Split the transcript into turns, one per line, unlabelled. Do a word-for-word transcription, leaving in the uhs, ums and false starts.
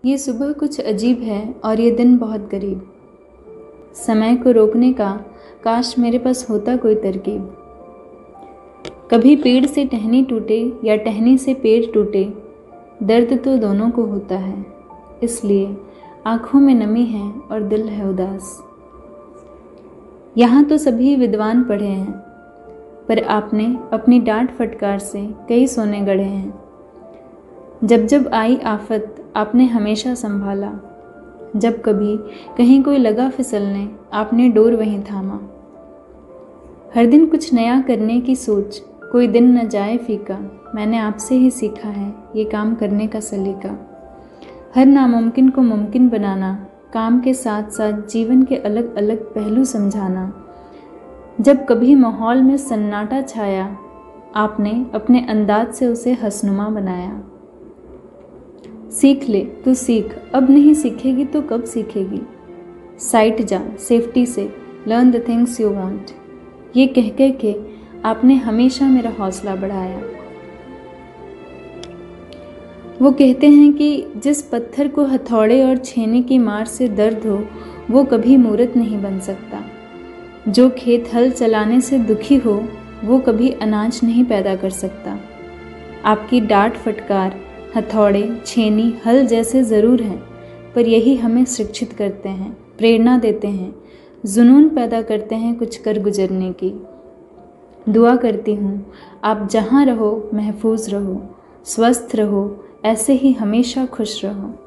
ये सुबह कुछ अजीब है और ये दिन बहुत करीब। समय को रोकने का काश मेरे पास होता कोई तरकीब। कभी पेड़ से टहनी टूटे या टहनी से पेड़ टूटे, दर्द तो दोनों को होता है। इसलिए आँखों में नमी है और दिल है उदास। यहाँ तो सभी विद्वान पढ़े हैं, पर आपने अपनी डांट फटकार से कई सोने गढ़े हैं। जब जब आई आफत आपने हमेशा संभाला, जब कभी कहीं कोई लगा फिसलने आपने डोर वहीं थामा। हर दिन कुछ नया करने की सोच, कोई दिन न जाए फीका, मैंने आपसे ही सीखा है ये काम करने का सलीका। हर नामुमकिन को मुमकिन बनाना, काम के साथ साथ जीवन के अलग अलग पहलू समझाना। जब कभी माहौल में सन्नाटा छाया, आपने अपने अंदाज से उसे हंसनुमा बनाया। सीख ले तू सीख, अब नहीं सीखेगी तो कब सीखेगी। साइट जा सेफ्टी से, learn the things you want. ये कह कह के आपने हमेशा मेरा हौसला बढ़ाया। वो कहते हैं कि जिस पत्थर को हथौड़े और छेने की मार से दर्द हो, वो कभी मूर्त नहीं बन सकता। जो खेत हल चलाने से दुखी हो, वो कभी अनाज नहीं पैदा कर सकता। आपकी डांट फटकार, हथौड़े, छेनी, हल जैसे ज़रूर हैं, पर यही हमें शिक्षित करते हैं, प्रेरणा देते हैं, जुनून पैदा करते हैं कुछ कर गुजरने की। दुआ करती हूँ आप जहाँ रहो महफूज रहो, स्वस्थ रहो, ऐसे ही हमेशा खुश रहो।